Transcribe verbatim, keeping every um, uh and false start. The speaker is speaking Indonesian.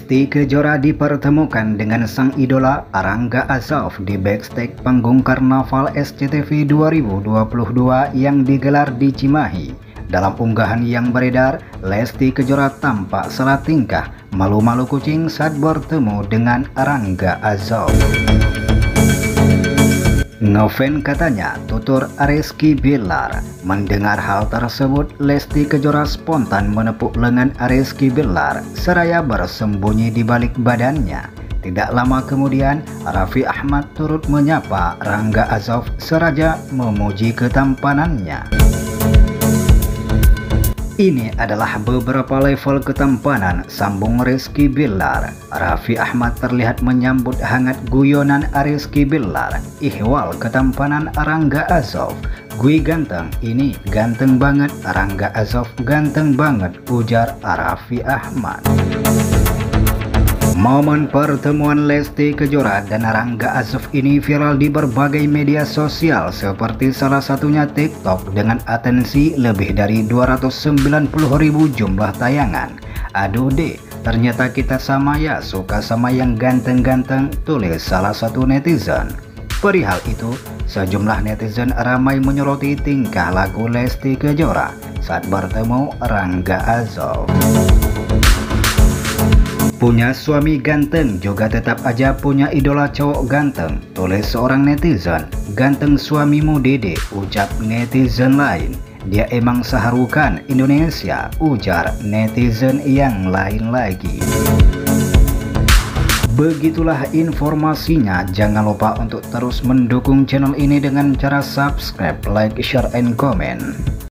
Lesti Kejora dipertemukan dengan sang idola Arangga Azov di backstage panggung Karnaval S C T V dua ribu dua puluh dua yang digelar di Cimahi. Dalam unggahan yang beredar, Lesti Kejora tampak salah tingkah, malu-malu kucing saat bertemu dengan Arangga Azov. Ngefans katanya, tutur Rizky Bilar. Mendengar hal tersebut, Lesti Kejora spontan menepuk lengan Rizky Bilar seraya bersembunyi di balik badannya. Tidak lama kemudian, Raffi Ahmad turut menyapa Arangga Azov seraya memuji ketampanannya. Ini adalah beberapa level ketampanan, sambung Rizky Bilar. Raffi Ahmad terlihat menyambut hangat guyonan Rizky Bilar. Ihwal ketampanan Arangga Azov. Gue ganteng, ini ganteng banget. Arangga Azov ganteng banget, ujar Raffi Ahmad. Momen pertemuan Lesti Kejora dan Arangga Azov ini viral di berbagai media sosial seperti salah satunya TikTok dengan atensi lebih dari dua ratus sembilan puluh ribu jumlah tayangan. Aduh deh, ternyata kita sama ya, suka sama yang ganteng-ganteng, tulis salah satu netizen. Perihal itu, sejumlah netizen ramai menyoroti tingkah laku Lesti Kejora saat bertemu Arangga Azov. Punya suami ganteng juga tetap aja punya idola cowok ganteng, tulis seorang netizen. Ganteng suamimu Dede, ucap netizen lain. Dia emang seharukan Indonesia, ujar netizen yang lain lagi. Begitulah informasinya. Jangan lupa untuk terus mendukung channel ini dengan cara subscribe, like, share, and comment.